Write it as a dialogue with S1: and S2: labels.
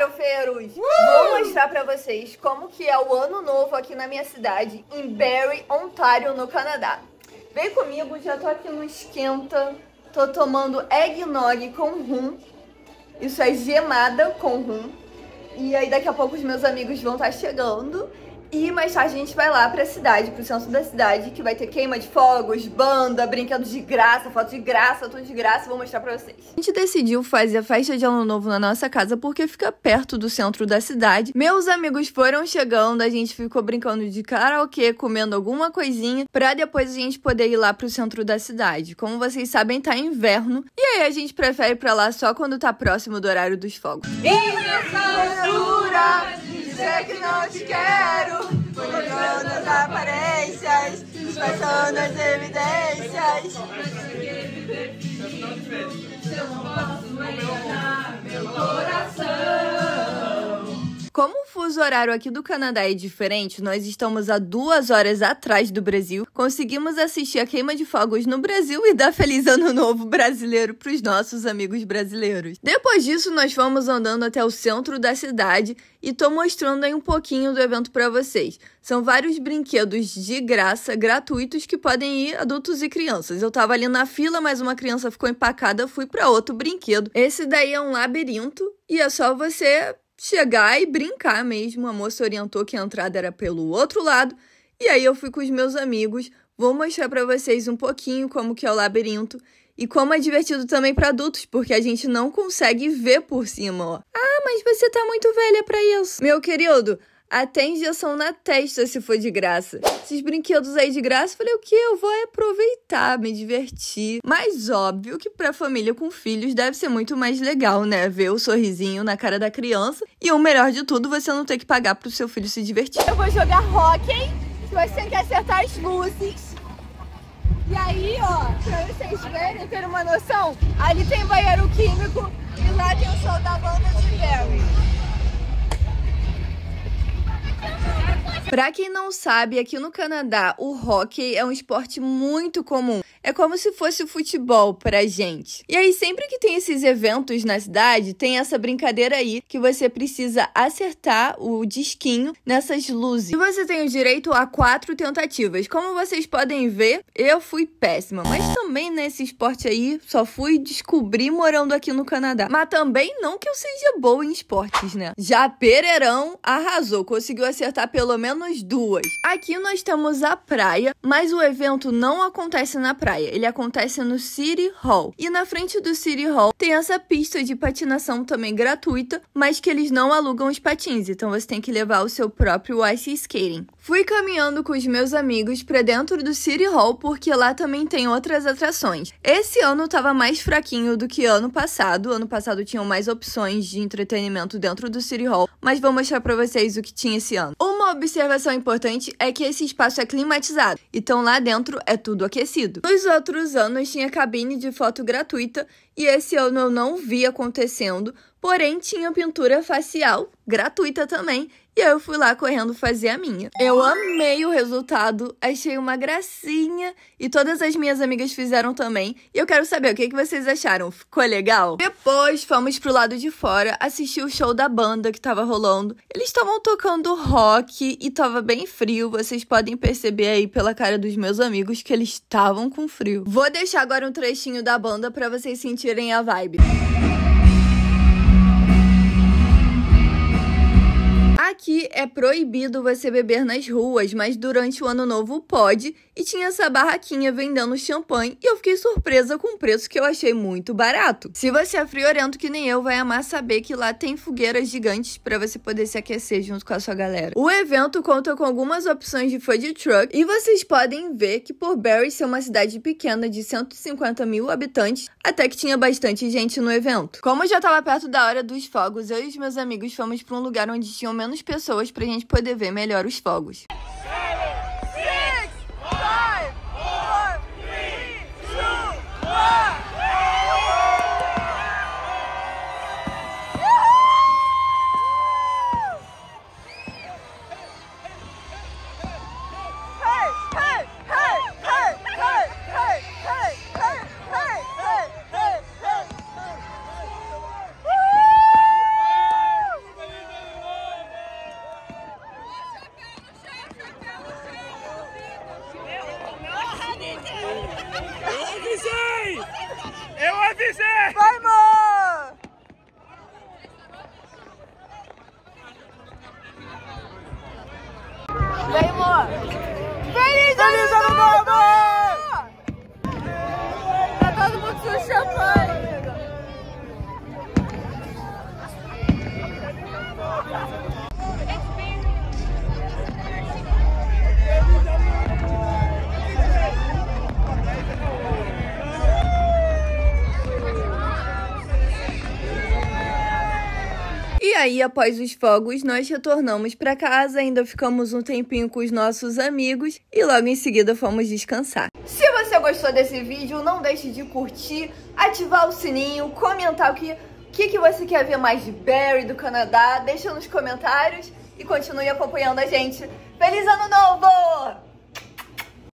S1: farofeiros! Vou mostrar pra vocês como que é o ano novo aqui na minha cidade, em Barrie, Ontário, no Canadá. Vem comigo, já tô aqui no esquenta, tô tomando eggnog com rum. Isso é gemada com rum. E aí daqui a pouco os meus amigos vão estar chegando. E mais tarde a gente vai lá pra cidade, pro centro da cidade, que vai ter queima de fogos, banda, brinquedos de graça, foto de graça, tudo de graça. Vou mostrar pra vocês. A gente decidiu fazer a festa de ano novo na nossa casa porque fica perto do centro da cidade. Meus amigos foram chegando, a gente ficou brincando de karaokê, comendo alguma coisinha, pra depois a gente poder ir lá pro centro da cidade. Como vocês sabem, tá inverno, e aí a gente prefere ir pra lá só quando tá próximo do horário dos fogos. E nessa altura, dizer que não te quero, olhando as aparências, disfarçando as evidências. Eu não posso enganar meu coração. Como o fuso horário aqui do Canadá é diferente, nós estamos a 2 horas atrás do Brasil. Conseguimos assistir a queima de fogos no Brasil e dar feliz ano novo brasileiro para os nossos amigos brasileiros. Depois disso, nós fomos andando até o centro da cidade e tô mostrando aí um pouquinho do evento para vocês. São vários brinquedos de graça, gratuitos, que podem ir adultos e crianças. Eu tava ali na fila, mas uma criança ficou empacada, fui para outro brinquedo. Esse daí é um labirinto e é só você chegar e brincar mesmo. A moça orientou que a entrada era pelo outro lado. E aí eu fui com os meus amigos. Vou mostrar pra vocês um pouquinho como que é o labirinto. E como é divertido também pra adultos, porque a gente não consegue ver por cima, ó. Ah, mas você tá muito velha pra isso. Meu querido, até injeção na testa se for de graça. Esses brinquedos aí de graça, falei, o quê? Eu vou aproveitar, me divertir. Mas óbvio que pra família com filhos deve ser muito mais legal, né? Ver o sorrisinho na cara da criança. E o melhor de tudo, você não ter que pagar pro seu filho se divertir. Eu vou jogar hóquei, você tem que acertar as luzes. E aí, ó, pra vocês verem, terem uma noção, ali tem banheiro químico e lá tem o show da banda de Barrie. Pra quem não sabe, aqui no Canadá, o hóquei é um esporte muito comum. É como se fosse futebol pra gente. E aí, sempre que tem esses eventos na cidade, tem essa brincadeira aí que você precisa acertar o disquinho nessas luzes. E você tem o direito a 4 tentativas. Como vocês podem ver, eu fui péssima. Mas também nesse esporte aí, só fui descobrir morando aqui no Canadá. Mas também não que eu seja boa em esportes, né? Já Pereirão arrasou, conseguiu acertar pelo menos 2. Aqui nós temos a praia, mas o evento não acontece na praia. Ele acontece no City Hall. E na frente do City Hall tem essa pista de patinação também gratuita, mas que eles não alugam os patins, então você tem que levar o seu próprio ice skating. Fui caminhando com os meus amigos pra dentro do City Hall, porque lá também tem outras atrações. Esse ano tava mais fraquinho do que ano passado. Ano passado tinham mais opções de entretenimento dentro do City Hall, mas vou mostrar pra vocês o que tinha esse ano. Uma observação importante é que esse espaço é climatizado, então lá dentro é tudo aquecido. Nos outros anos tinha cabine de foto gratuita e esse ano eu não vi acontecendo, porém tinha pintura facial gratuita também. E eu fui lá correndo fazer a minha. Eu amei o resultado, achei uma gracinha e todas as minhas amigas fizeram também. E eu quero saber o que vocês acharam, ficou legal? Depois fomos pro lado de fora assistir o show da banda que tava rolando. Eles estavam tocando rock e tava bem frio, vocês podem perceber aí pela cara dos meus amigos que eles estavam com frio. Vou deixar agora um trechinho da banda pra vocês sentirem a vibe. Aqui é proibido você beber nas ruas, mas durante o ano novo pode. E tinha essa barraquinha vendendo champanhe e eu fiquei surpresa com o preço que eu achei muito barato. Se você é friorento que nem eu, vai amar saber que lá tem fogueiras gigantes para você poder se aquecer junto com a sua galera. O evento conta com algumas opções de food truck e vocês podem ver que por Barrie ser uma cidade pequena de 150 mil habitantes, até que tinha bastante gente no evento. Como já estava perto da hora dos fogos, eu e os meus amigos fomos para um lugar onde tinham menos pessoas pra gente poder ver melhor os fogos. 7, 6, 5, 4, 3, 2, 1. aí, após os fogos, nós retornamos para casa, ainda ficamos um tempinho com os nossos amigos e logo em seguida fomos descansar. Se você gostou desse vídeo, não deixe de curtir, ativar o sininho, comentar o que você quer ver mais de Barry, do Canadá, deixa nos comentários e continue acompanhando a gente. Feliz Ano Novo!